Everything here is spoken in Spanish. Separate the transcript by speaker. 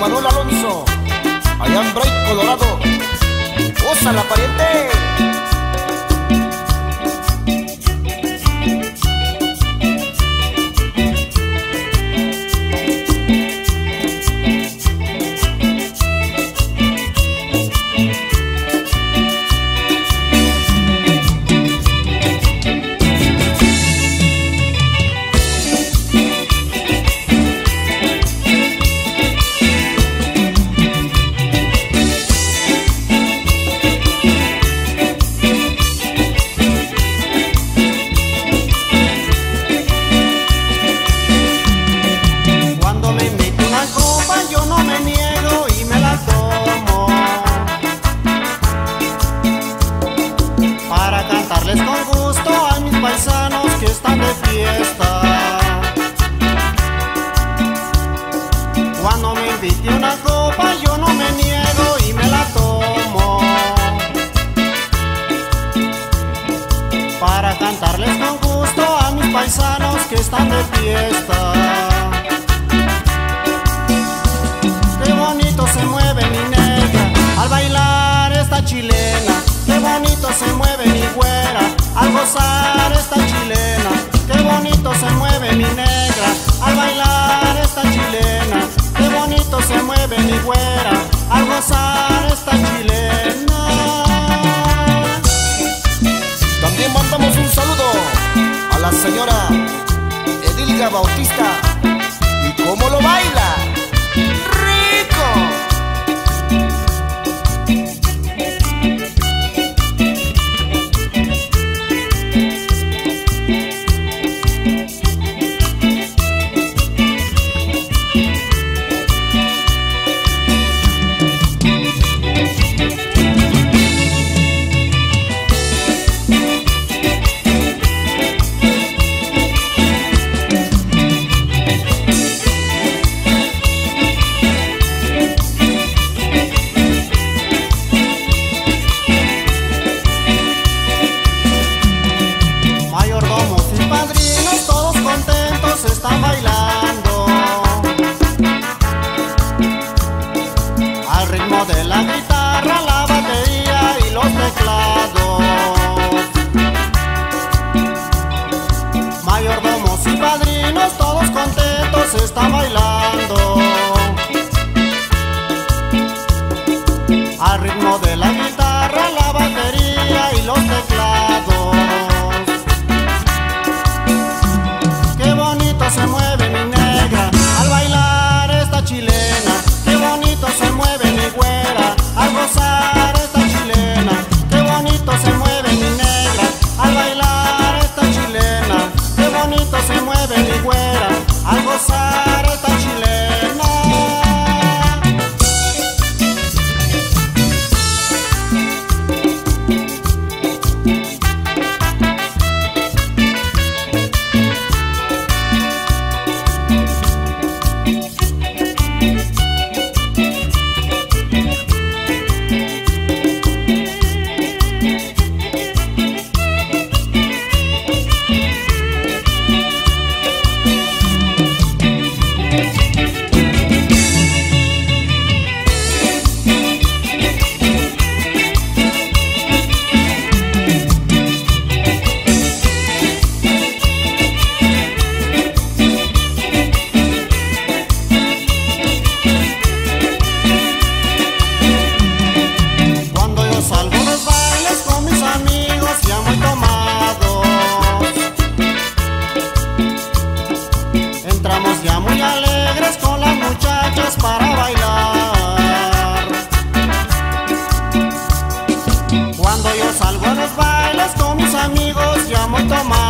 Speaker 1: Manuel Alonso, allá en Bray, Colorado. ¡Úsala, pariente!
Speaker 2: Con gusto a mis paisanos que están de fiesta. Cuando me invite una copa yo no me niego y me la tomo, para cantarles con gusto a mis paisanos que están de fiesta. Qué bonito se mueve mi negra al bailar esta chilena. Qué bonito se mueve mi güera al gozar esta chilena. Qué bonito se mueve mi negra al bailar esta chilena. Qué bonito se mueve mi güera al gozar esta chilena.
Speaker 1: También mandamos un saludo a la señora Edilga Bautista. ¿Y cómo lo baila? ¡Rico!
Speaker 2: Están bailando al ritmo de la guitarra, la batería y los teclados. Mayordomos y padrinos todos contentos están bailando al ritmo de la guitarra, la batería y los teclados. Se mueve mi negra al bailar esta chilena. Qué bonito se mueve mi güera al gozar esta chilena. Qué bonito se mueve mi negra al bailar esta chilena. Qué bonito se mueve mi güera al gozar esta chilena. Entramos ya muy alegres con las muchachas para bailar. Cuando yo salgo a los bailes con mis amigos ya muy tomados.